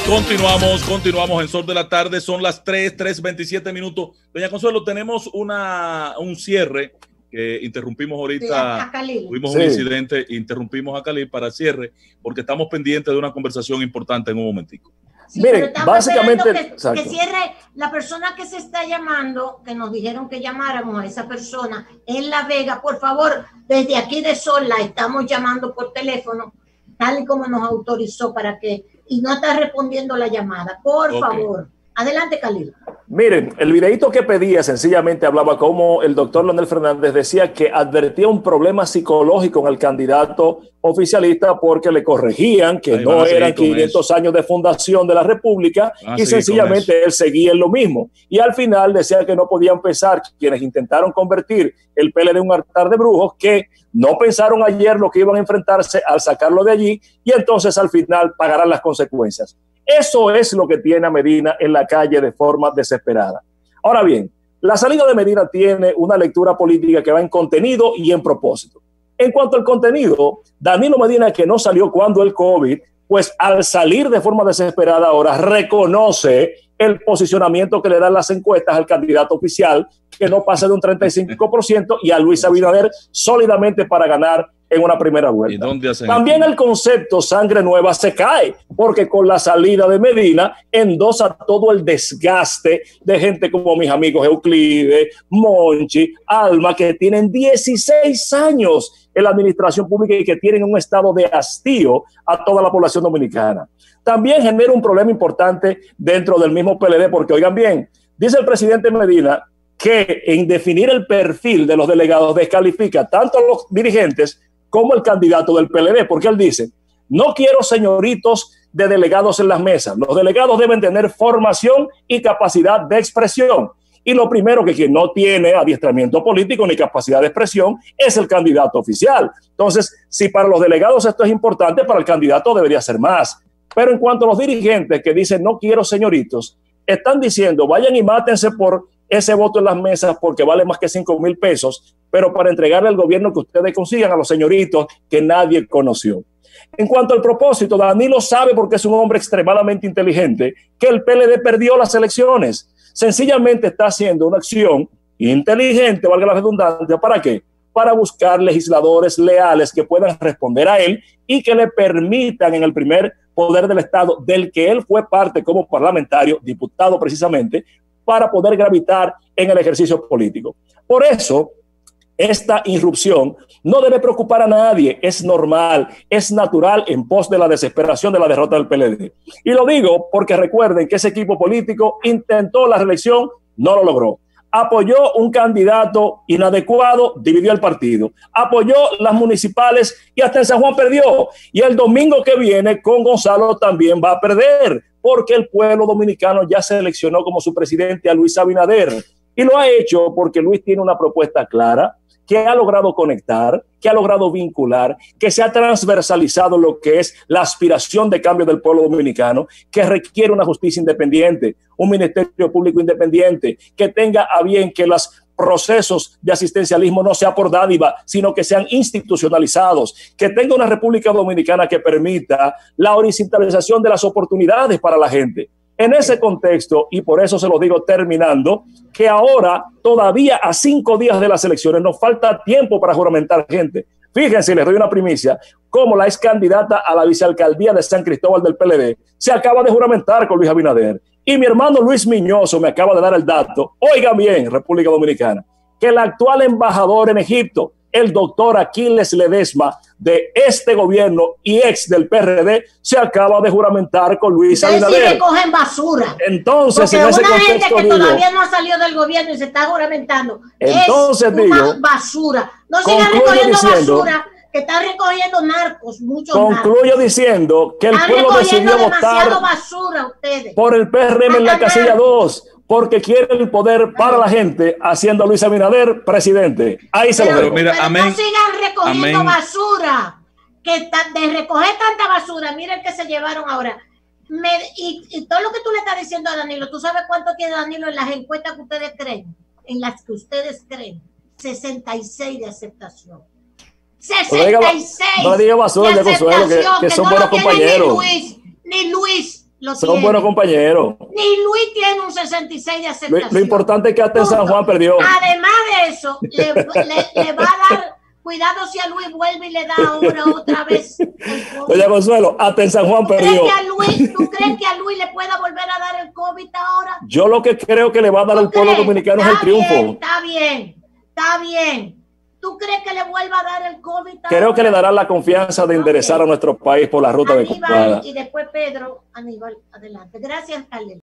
Continuamos en Sol de la Tarde, son las 3:27 minutos. Doña Consuelo, tenemos un cierre que interrumpimos ahorita, tuvimos un incidente, interrumpimos a Khalil para el cierre, porque estamos pendientes de una conversación importante en un momentico. Sí, miren, básicamente que cierre la persona que se está llamando, que nos dijeron que llamáramos a esa persona en La Vega. Por favor, desde aquí de Sol la estamos llamando por teléfono, tal y como nos autorizó y no está respondiendo la llamada. Por favor. Adelante, Khalil. Miren, el videito que pedía sencillamente hablaba como el doctor Leonel Fernández decía que advertía un problema psicológico en el candidato oficialista porque le corregían que no eran 500 años de fundación de la República y sencillamente él seguía en lo mismo. Y al final decía que no podían pensar quienes intentaron convertir el PLD en un altar de brujos, que no pensaron ayer lo que iban a enfrentarse al sacarlo de allí y entonces al final pagarán las consecuencias. Eso es lo que tiene a Medina en la calle de forma desesperada. Ahora bien, la salida de Medina tiene una lectura política que va en contenido y en propósito. En cuanto al contenido, Danilo Medina, que no salió cuando el COVID, pues al salir de forma desesperada ahora reconoce el posicionamiento que le dan las encuestas al candidato oficial, que no pasa de un 35%, y a Luis Abinader sólidamente para ganar en una primera vuelta. También el concepto sangre nueva se cae, porque con la salida de Medina endosa todo el desgaste de gente como mis amigos Euclides, Monchi, Alma, que tienen 16 años en la administración pública y que tienen un estado de hastío a toda la población dominicana. También genera un problema importante dentro del mismo PLD, porque oigan bien, dice el presidente Medina que en definir el perfil de los delegados descalifica tanto a los dirigentes como el candidato del PLD, porque él dice, no quiero señoritos de delegados en las mesas, los delegados deben tener formación y capacidad de expresión, y lo primero que quien no tiene adiestramiento político ni capacidad de expresión es el candidato oficial. Entonces, si para los delegados esto es importante, para el candidato debería ser más. Pero en cuanto a los dirigentes que dicen no quiero señoritos, están diciendo vayan y mátense por ese voto en las mesas porque vale más que 5,000 pesos, pero para entregarle al gobierno que ustedes consigan a los señoritos que nadie conoció. En cuanto al propósito, Danilo sabe, porque es un hombre extremadamente inteligente, que el PLD perdió las elecciones. Sencillamente está haciendo una acción inteligente, valga la redundancia, ¿para qué? Para buscar legisladores leales que puedan responder a él y que le permitan en el primer poder del Estado, del que él fue parte como parlamentario, diputado precisamente, para poder gravitar en el ejercicio político. Por eso, esta irrupción no debe preocupar a nadie, es normal, es natural en pos de la desesperación de la derrota del PLD. Y lo digo porque recuerden que ese equipo político intentó la reelección, no lo logró. Apoyó un candidato inadecuado, dividió el partido. Apoyó las municipales y hasta en San Juan perdió. Y el domingo que viene con Gonzalo también va a perder, porque el pueblo dominicano ya seleccionó como su presidente a Luis Abinader. Y lo ha hecho porque Luis tiene una propuesta clara, que ha logrado conectar, que ha logrado vincular, que se ha transversalizado lo que es la aspiración de cambio del pueblo dominicano, que requiere una justicia independiente, un ministerio público independiente, que tenga a bien que los procesos de asistencialismo no sea por dádiva, sino que sean institucionalizados, que tenga una República Dominicana que permita la horizontalización de las oportunidades para la gente. En ese contexto, y por eso se lo digo terminando, que ahora, todavía a 5 días de las elecciones, nos falta tiempo para juramentar gente. Fíjense, les doy una primicia, como la ex candidata a la vicealcaldía de San Cristóbal del PLD se acaba de juramentar con Luis Abinader. Y mi hermano Luis Miñoso me acaba de dar el dato, oigan bien, República Dominicana, que el actual embajador en Egipto, el doctor Aquiles Ledesma, de este gobierno y ex del PRD, se acaba de juramentar con Luis Abinader. Sí recogen basura. Entonces, porque en ese una gente que digo, todavía no ha salido del gobierno y se está juramentando, entonces es una basura. No sigan recogiendo basura, que están recogiendo narcos, muchos narcos. Concluyo diciendo que el pueblo decidió votar basura, ustedes, por el PRM en la casilla 2, porque quiere el poder para la gente, haciendo a Luis Abinader presidente. Ahí se lo dejo. Pero no sigan recogiendo basura, que de recoger tanta basura, miren que se llevaron ahora. Y todo lo que tú le estás diciendo a Danilo, ¿tú sabes cuánto tiene Danilo en las encuestas que ustedes creen? En las que ustedes creen, 66 de aceptación. 66 no diga basura, de aceptación, que son buenos compañeros. Ni Luis Son buenos compañeros. Ni Luis tiene un 66 de aceptación. Lo importante es que hasta en San Juan perdió. Además de eso, le va a dar cuidado si a Luis vuelve y le da ahora otra vez. Doña Consuelo, hasta en San Juan perdió. ¿Tú crees que a Luis le pueda volver a dar el COVID ahora? Yo lo que creo que le va a dar al pueblo dominicano es el triunfo. Está bien. ¿Tú crees que le vuelva a dar el COVID? Creo que le dará la confianza de enderezar a nuestro país por la ruta adecuada. Y después Pedro, Aníbal, adelante. Gracias, Carlos.